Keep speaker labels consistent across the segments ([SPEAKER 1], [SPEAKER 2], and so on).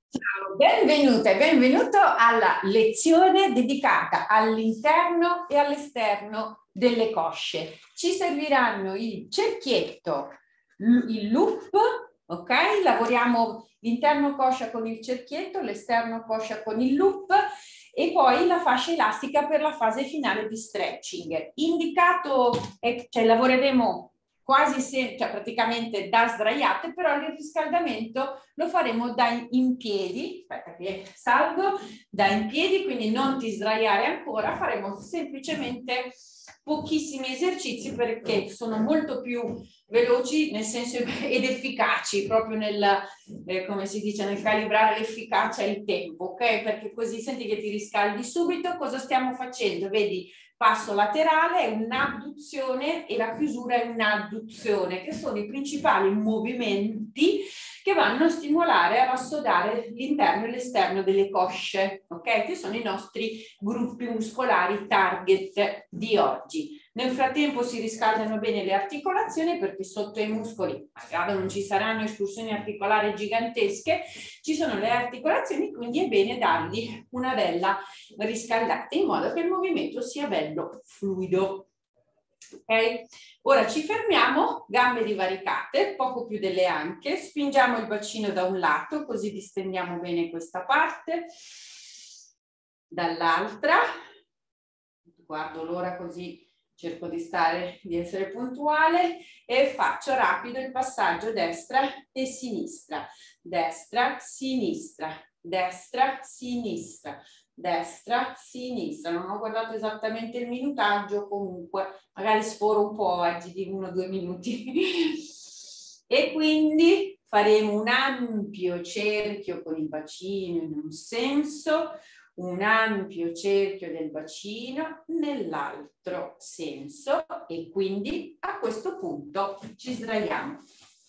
[SPEAKER 1] Ciao, benvenuta e benvenuto alla lezione dedicata all'interno e all'esterno delle cosce. Ci serviranno il cerchietto, il loop, ok? Lavoriamo l'interno coscia con il cerchietto, l'esterno coscia con il loop e poi la fascia elastica per la fase finale di stretching. Indicato, cioè lavoreremo quasi sempre, cioè praticamente da sdraiate, però il riscaldamento lo faremo da in piedi, aspetta che salgo, da in piedi, quindi non ti sdraiare ancora, faremo semplicemente pochissimi esercizi perché sono molto più veloci nel senso ed efficaci proprio nel, come si dice, nel calibrare l'efficacia e il tempo, ok? Perché così senti che ti riscaldi subito. Cosa stiamo facendo? Vedi, passo laterale è un'adduzione e la chiusura è un'adduzione, che sono i principali movimenti che vanno a stimolare e a rassodare l'interno e l'esterno delle cosce, ok? Che sono i nostri gruppi muscolari target di oggi. Nel frattempo si riscaldano bene le articolazioni perché sotto i muscoli, magari non ci saranno escursioni articolari gigantesche, ci sono le articolazioni, quindi è bene dargli una bella riscaldata in modo che il movimento sia bello fluido. Ok? Ora ci fermiamo, gambe divaricate, poco più delle anche, spingiamo il bacino da un lato, così distendiamo bene questa parte, dall'altra, guardo l'ora così cerco di essere puntuale e faccio rapido il passaggio destra e sinistra, destra, sinistra, destra, sinistra, destra, sinistra. Non ho guardato esattamente il minutaggio, comunque magari sforo un po' oggi di 1 o 2 minuti. E quindi faremo un ampio cerchio con il bacino in un senso, un ampio cerchio del bacino nell'altro senso e quindi a questo punto ci sdraiamo.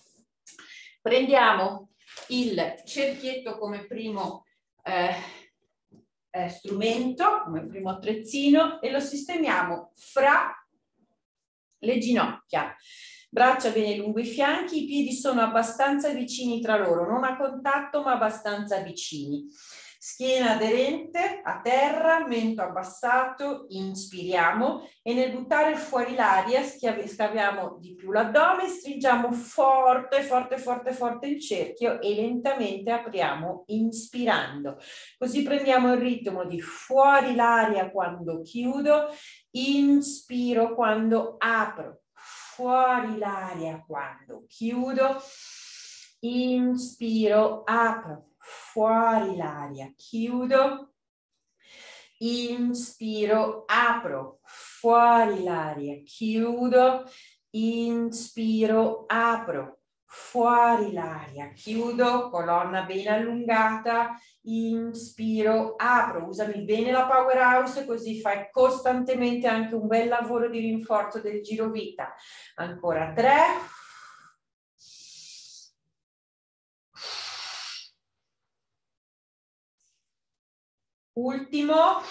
[SPEAKER 1] Prendiamo il cerchietto come primo strumento, come primo attrezzino e lo sistemiamo fra le ginocchia. Braccia bene lungo i fianchi, i piedi sono abbastanza vicini tra loro, non a contatto ma abbastanza vicini. Schiena aderente a terra, mento abbassato, inspiriamo e nel buttare fuori l'aria scaviamo di più l'addome, stringiamo forte, forte, forte, forte il cerchio e lentamente apriamo inspirando. Così prendiamo il ritmo di fuori l'aria quando chiudo, inspiro quando apro, fuori l'aria quando chiudo, inspiro, apro. Fuori l'aria, chiudo, inspiro, apro, fuori l'aria, chiudo, inspiro, apro, fuori l'aria, chiudo, colonna bene allungata, inspiro, apro, usami bene la powerhouse così fai costantemente anche un bel lavoro di rinforzo del girovita. Ancora 3. Ultimo.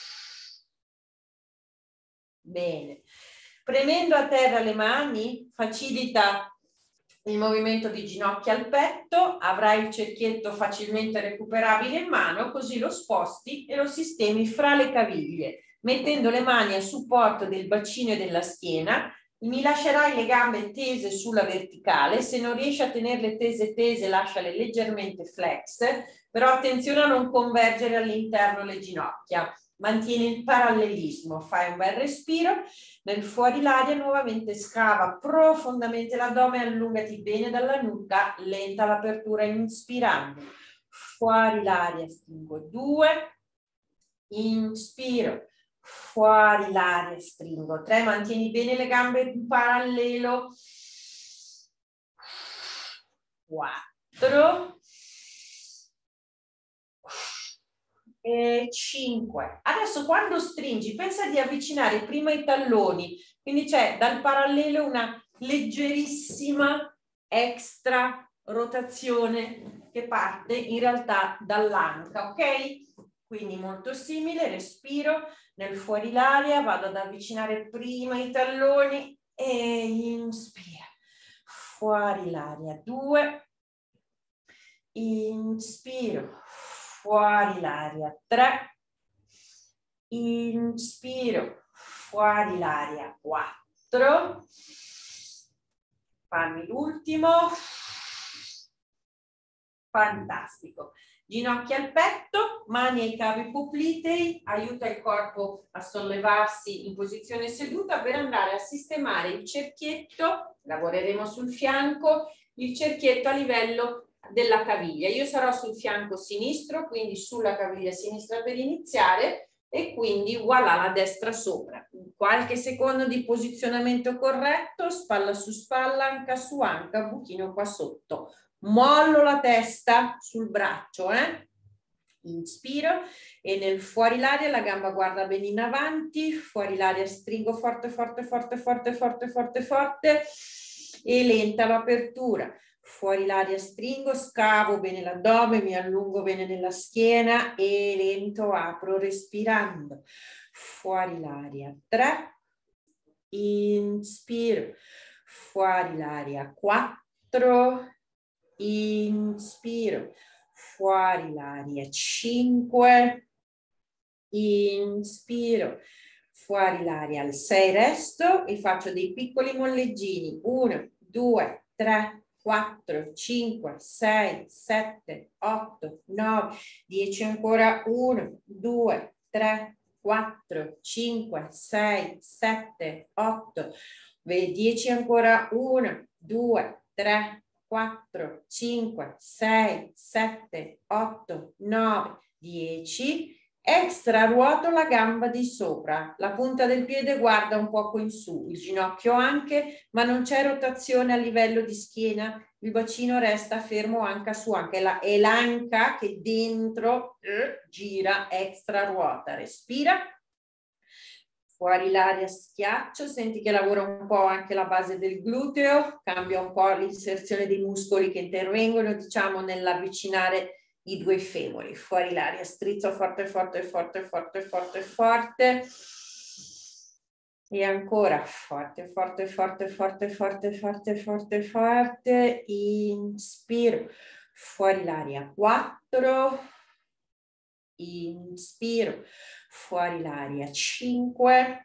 [SPEAKER 1] Bene. Premendo a terra le mani, facilita il movimento di ginocchia al petto, avrai il cerchietto facilmente recuperabile in mano, così lo sposti e lo sistemi fra le caviglie, mettendo le mani a supporto del bacino e della schiena. Mi lascerai le gambe tese sulla verticale, se non riesci a tenerle tese, lasciale leggermente flex, però attenzione a non convergere all'interno le ginocchia. Mantieni il parallelismo, fai un bel respiro, nel fuori l'aria nuovamente scava profondamente l'addome, allungati bene dalla nuca, lenta l'apertura inspirando. Fuori l'aria, stringo 2, inspiro, fuori l'aria, stringo 3, mantieni bene le gambe in parallelo, 4, e 5. Adesso quando stringi pensa di avvicinare prima i talloni, quindi c'è dal parallelo una leggerissima extra rotazione che parte in realtà dall'anca, ok? Quindi molto simile, respiro, nel fuori l'aria vado ad avvicinare prima i talloni e inspira, fuori l'aria 2, inspiro, fuori l'aria, 3, inspiro, fuori l'aria, 4, fammi l'ultimo, fantastico. Ginocchia al petto, mani ai cavi poplitei, aiuta il corpo a sollevarsi in posizione seduta per andare a sistemare il cerchietto, lavoreremo sul fianco, il cerchietto a livello della caviglia. Io sarò sul fianco sinistro, quindi sulla caviglia sinistra per iniziare e quindi voilà la destra sopra. Qualche secondo di posizionamento corretto, spalla su spalla, anca su anca, buchino qua sotto. Mollo la testa sul braccio, inspiro e nel fuori l'aria la gamba guarda bene in avanti, fuori l'aria stringo forte forte forte forte forte forte forte e lenta l'apertura, fuori l'aria stringo, scavo bene l'addome, mi allungo bene nella schiena e lento apro respirando, fuori l'aria 3, inspiro, fuori l'aria 4, inspiro, fuori l'aria 5, inspiro, fuori l'aria al 6, resto e faccio dei piccoli molleggini, 1, 2, 3, 4, 5, 6, 7, 8, 9, 10 ancora, 1, 2, 3, 4, 5, 6, 7, 8, 10 ancora, 1, 2, 3, 4, 5, 6, 7, 8, 9, 10. Extra ruoto la gamba di sopra, la punta del piede guarda un poco in su, il ginocchio anche, ma non c'è rotazione a livello di schiena, il bacino resta fermo anca su anca, è l'anca che dentro gira, extra ruota, respira. Fuori l'aria schiaccio, senti che lavora un po' anche la base del gluteo, cambia un po' l'inserzione dei muscoli che intervengono, diciamo, nell'avvicinare i due femori. Fuori l'aria, strizzo forte, forte, forte, forte, forte, forte. E ancora forte, forte, forte, forte, forte, forte, forte, forte. Inspiro, fuori l'aria, 4. Inspiro, fuori l'aria 5,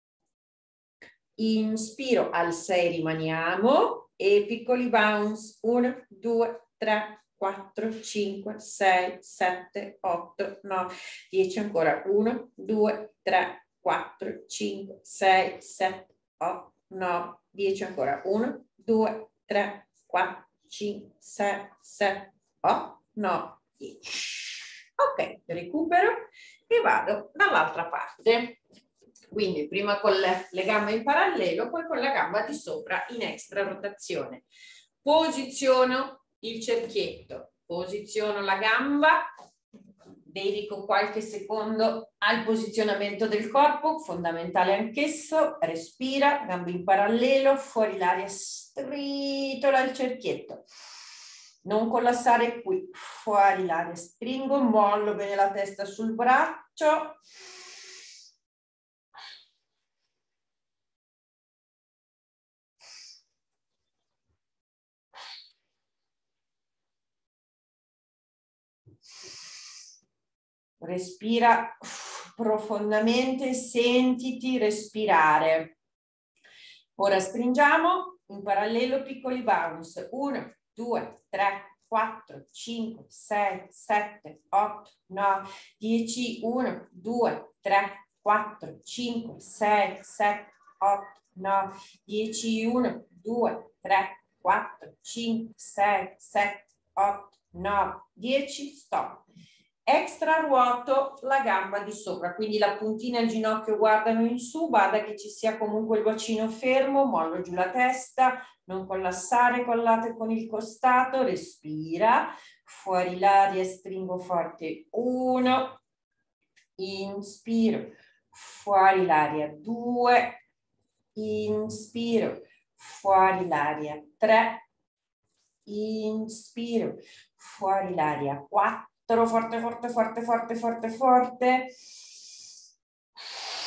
[SPEAKER 1] inspiro al 6 rimaniamo e piccoli bounce 1, 2, 3, 4, 5, 6, 7, 8, 9, 10 ancora 1, 2, 3, 4, 5, 6, 7, 8, 9, 10 ancora 1, 2, 3, 4, 5, 6, 7, 8, 9, 10. Ok, recupero e vado dall'altra parte. Quindi prima con le gambe in parallelo, poi con la gamba di sopra in extra rotazione. Posiziono il cerchietto, posiziono la gamba, dedico qualche secondo al posizionamento del corpo, fondamentale anch'esso, respira, gambe in parallelo, fuori l'aria, stritola il cerchietto. Non collassare qui, fuori l'aria, stringo, mollo bene la testa sul braccio. Respira profondamente, sentiti respirare. Ora stringiamo in parallelo piccoli bounce. 1, 2, 3, 4, 5, 6, 7, 8, 9, 10, 1, 2, 3, 4, 5, 6, 7, 8, 9, 10, 1, 2, 3, 4, 5, 6, 7, 8, 9, 10, stop. Extra ruoto la gamba di sopra, quindi la puntina e il ginocchio guardano in su, bada che ci sia comunque il bacino fermo, mollo giù la testa, non collassare, collate con il costato, respira, fuori l'aria, stringo forte, 1, inspiro, fuori l'aria, 2, inspiro, fuori l'aria, 3, inspiro, fuori l'aria, 4, forte, forte, forte, forte, forte, forte.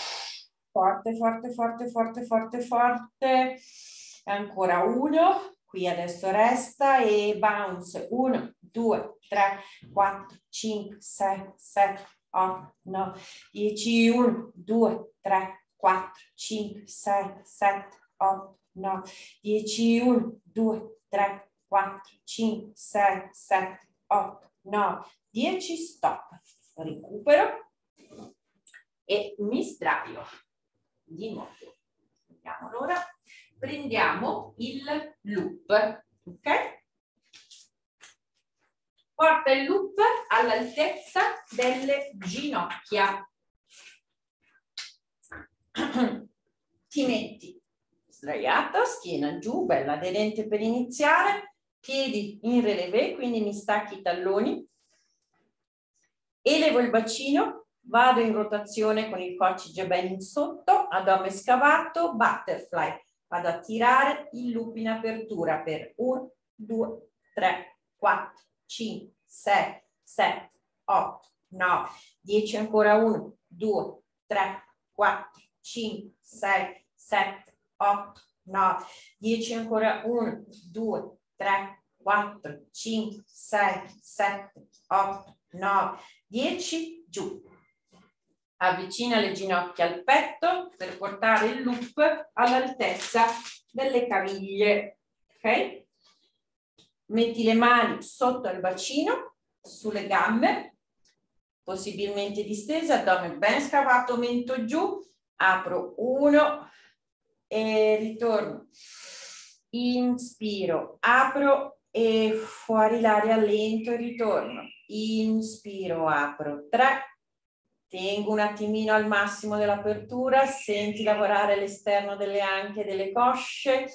[SPEAKER 1] Forte, forte, forte, forte, forte, forte. Ancora 1. qui adesso resta e bounce 1, 2, 3, 4, 5, 6, 7, 8, 9, 10, 1, 2, 3, 4, 5, 6, 7, 8, 9, 10, 1, 2, 3, 4, 5, 6, 7, 8, 9, 10, stop. Recupero e mi sdraio di nuovo. Vediamo allora. Prendiamo il loop, ok? Porta il loop all'altezza delle ginocchia. Ti metti sdraiata, schiena giù, bella aderente per iniziare, piedi in relevé, quindi mi stacchi i talloni, elevo il bacino, vado in rotazione con il coccige ben in sotto, addome scavato, butterfly. Vado a tirare il loop in apertura per 1, 2, 3, 4, 5, 6, 7, 8, 9, 10 ancora 1, 2, 3, 4, 5, 6, 7, 8, 9, 10 ancora 1, 2, 3, 4, 5, 6, 7, 8, 9, 10, giù. Avvicina le ginocchia al petto per portare il loop all'altezza delle caviglie, ok? Metti le mani sotto il bacino, sulle gambe, possibilmente distese, addome ben scavato, mento giù, apro 1 e ritorno, inspiro, apro e fuori l'aria lento e ritorno, inspiro, apro 3, tengo un attimino al massimo dell'apertura, senti lavorare l'esterno delle anche e delle cosce,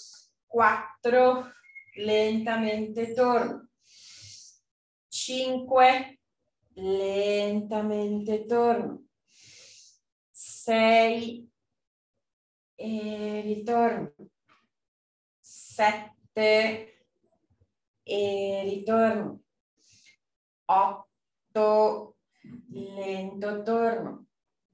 [SPEAKER 1] 4, lentamente torno, 5, lentamente torno, 6 e ritorno, 7 e ritorno, 8, lento torno,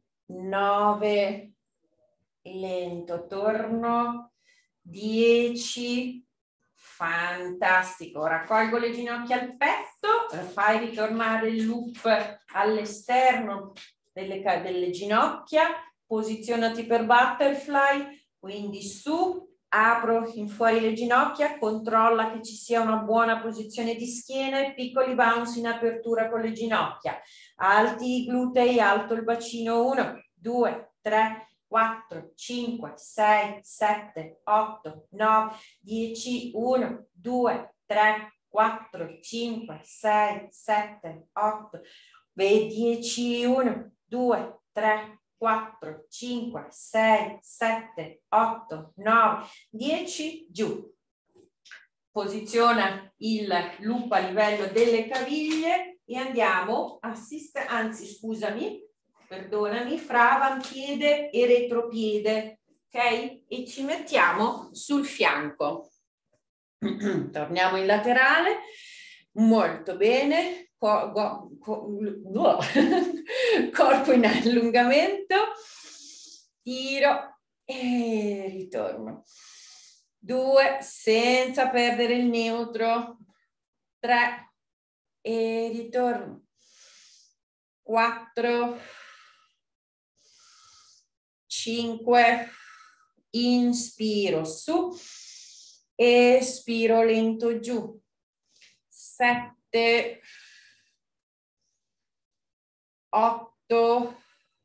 [SPEAKER 1] 9, lento torno, 10, fantastico, raccolgo le ginocchia al petto, fai ritornare il loop all'esterno delle ginocchia, posizionati per butterfly, quindi su, apro in fuori le ginocchia, controlla che ci sia una buona posizione di schiena e piccoli bounce in apertura con le ginocchia. Alti i glutei, alto il bacino, 1, 2, 3, 4, 5, 6, 7, 8, 9, 10, 1, 2, 3, 4, 5, 6, 7, 8, 10, 1, 2, 3, 4, 5, 6, 7, 8, 9, 10, giù. Posiziona il loop a livello delle caviglie e andiamo perdonami, fra avampiede e retropiede, ok? E ci mettiamo sul fianco. Torniamo in laterale, molto bene, corpo in allungamento, tiro e ritorno. 2, senza perdere il neutro, 3 e ritorno, 4, 5, inspiro su, espiro lento giù, 7, 8,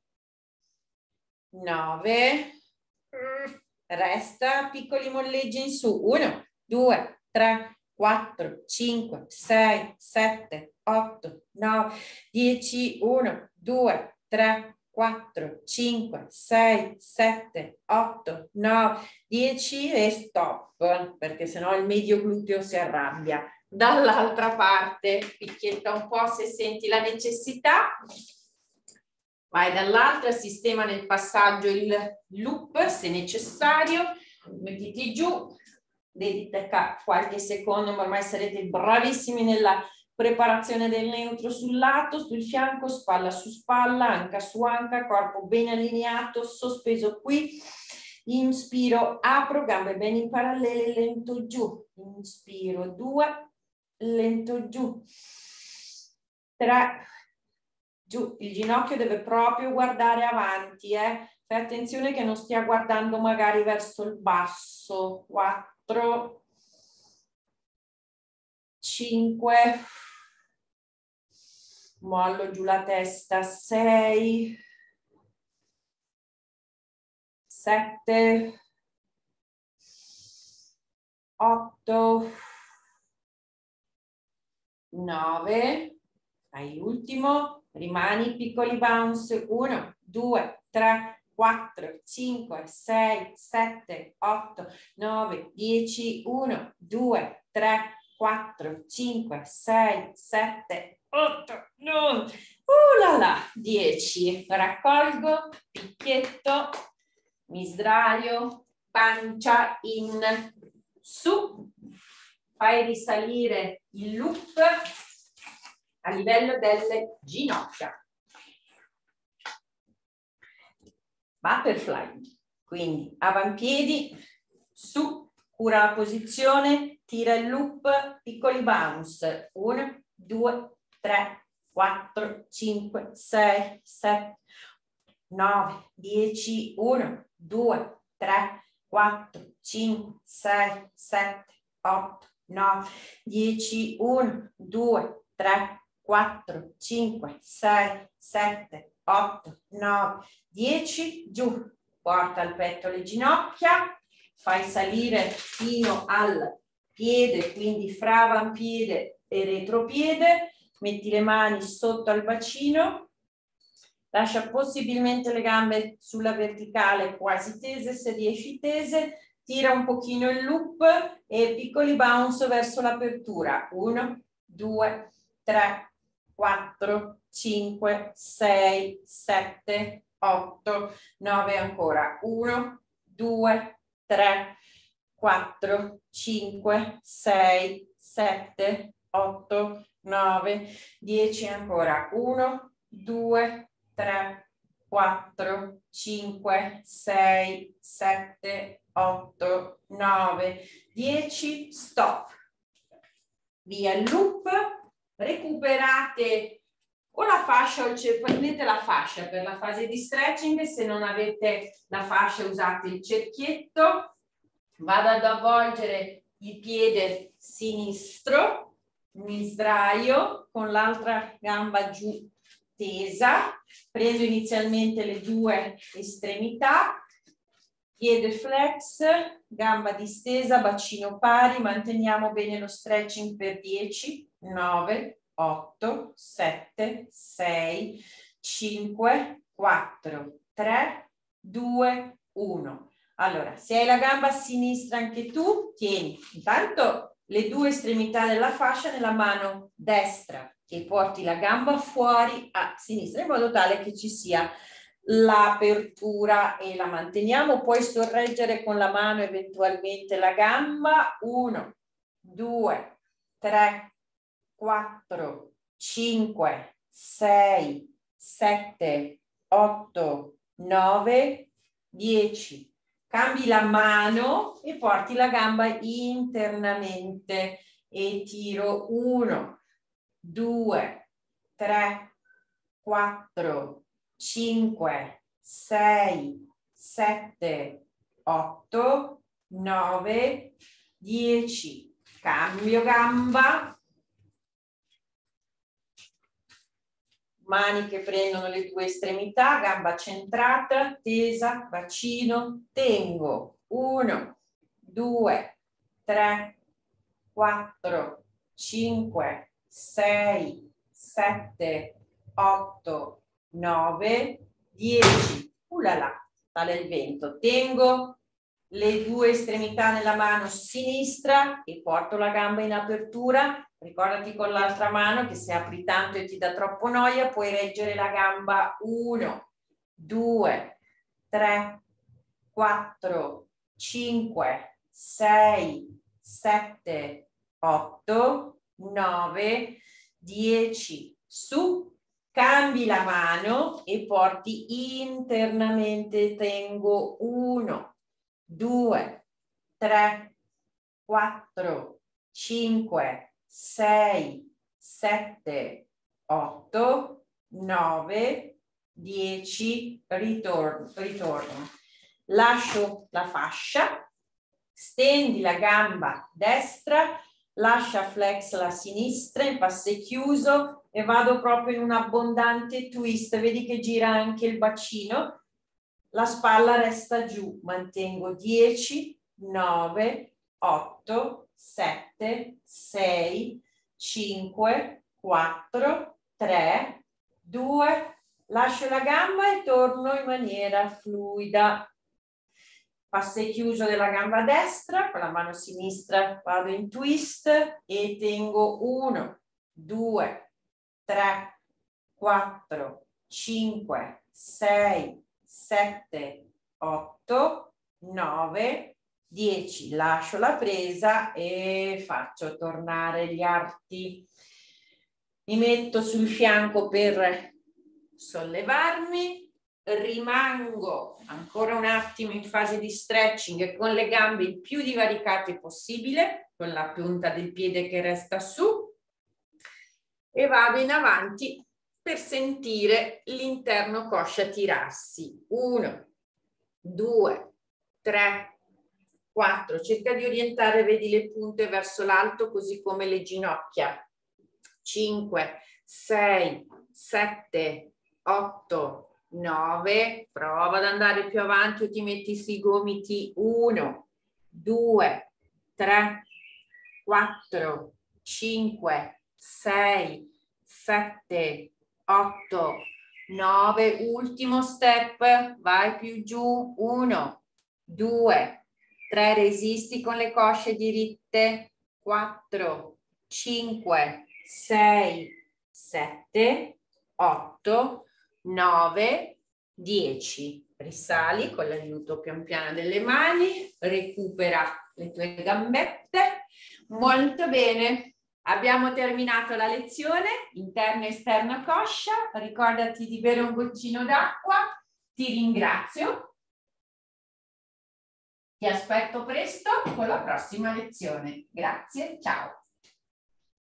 [SPEAKER 1] 9, resta, piccoli molleggi in su, 1, 2, 3, 4, 5, 6, 7, 8, 9, 10, 1, 2, 3, 4, 5, 6, 7, 8, 9, 10 e stop, perché sennò il medio gluteo si arrabbia. Dall'altra parte, picchietta un po' se senti la necessità. Vai dall'altra, sistema nel passaggio il loop se necessario, mettiti giù, dedica qualche secondo, ma ormai sarete bravissimi nella preparazione del neutro sul lato, sul fianco, spalla su spalla, anca su anca, corpo ben allineato, sospeso qui, inspiro, apro, gambe bene in parallele, lento giù, inspiro, 2, lento giù, 3, giù. Il ginocchio deve proprio guardare avanti, Fai attenzione che non stia guardando magari verso il basso, 4, 5, mollo giù la testa, 6, 7, 8, 9, fai l'ultimo, rimani piccoli bounce, 1, 2, 3, 4, 5, 6, 7, 8, 9, 10, 1, 2, 3, 4, 5, 6, 7, 8, 9, là là, 10. Raccolgo, picchietto, mi sdraio, pancia in su, fai risalire il loop a livello delle ginocchia. Butterfly, quindi avampiedi, su, cura la posizione, tira il loop, piccoli bounce, 1, 2, 3, 4, 5, 6, 7, 9, 10, 1, 2, 3, 4, 5, 6, 7, 8, 9, 10, 1, 2, 3, 4, 5, 6, 7, 8, 9, 10, giù, porta il petto alle ginocchia, fai salire fino al piede, quindi fra avampiede e retropiede, metti le mani sotto al bacino, lascia possibilmente le gambe sulla verticale quasi tese, se riesci tese, tira un pochino il loop e piccoli bounce verso l'apertura, 1, 2, 3, 4, 5, 6, 7, 8, 9 ancora, 1, 2, 3, 4, 5, 6, 7, 8, 9, 10 ancora, 1, 2, 3, 4, 5, 6, 7, 8, 9, 10, stop. Via il loop, recuperate o la fascia o prendete la fascia per la fase di stretching, se non avete la fascia usate il cerchietto, vado ad avvolgere il piede sinistro, mi sdraio con l'altra gamba giù tesa, prendo inizialmente le due estremità, piede flex, gamba distesa, bacino pari, manteniamo bene lo stretching per 10, 9, 8, 7, 6, 5, 4, 3, 2, 1. Allora, se hai la gamba a sinistra anche tu, tieni intanto le due estremità della fascia nella mano destra e porti la gamba fuori a sinistra in modo tale che ci sia l'apertura e la manteniamo. Puoi sorreggere con la mano eventualmente la gamba. 1, 2, 3, 4, 5, 6, 7, 8, 9, 10. Cambi la mano e porti la gamba internamente e tiro 1, 2, 3, 4, 5, 6, 7, 8, 9, 10. Cambio gamba. Mani che prendono le due estremità, gamba centrata, tesa, bacino, tengo. 1, 2, 3, 4, 5, 6, 7, 8, 9, 10. Ulala, sale il vento. Tengo le due estremità nella mano sinistra e porto la gamba in apertura. Ricordati con l'altra mano che se apri tanto e ti dà troppo noia, puoi reggere la gamba. 1, 2, 3, 4, 5, 6, 7, 8, 9, 10. Su, cambi la mano e porti internamente. Tengo 1, 2, 3, 4, 5, 6, 7, 8, 9, 10, ritorno. Lascio la fascia, stendi la gamba destra, lascia flex la sinistra in passe chiuso e vado proprio in un abbondante twist. Vedi che gira anche il bacino, la spalla resta giù, mantengo 10, 9, 8, 7, 6, 5, 4, 3, 2, lascio la gamba e torno in maniera fluida. Passe chiuso della gamba destra, con la mano sinistra vado in twist e tengo 1, 2, 3, 4, 5, 6, 7, 8, 9, 10. Lascio la presa e faccio tornare gli arti. Mi metto sul fianco per sollevarmi. Rimango ancora un attimo in fase di stretching con le gambe il più divaricate possibile, con la punta del piede che resta su, e vado in avanti per sentire l'interno coscia tirarsi. 1, 2, 3, 4. Cerca di orientare, vedi, le punte verso l'alto, così come le ginocchia. 5, 6, 7, 8, 9, prova ad andare più avanti o ti metti sui gomiti. 1, 2, 3, 4, 5, 6, 7, 8, 9. Ultimo step, vai più giù. 1, 2, 3, resisti con le cosce diritte. 4, 5, 6, 7, 8, 9, 10. Risali con l'aiuto pian piano delle mani, recupera le tue gambette. Molto bene, abbiamo terminato la lezione interno e esterno coscia. Ricordati di bere un goccino d'acqua. Ti ringrazio. Ti aspetto presto con la prossima lezione. Grazie, ciao.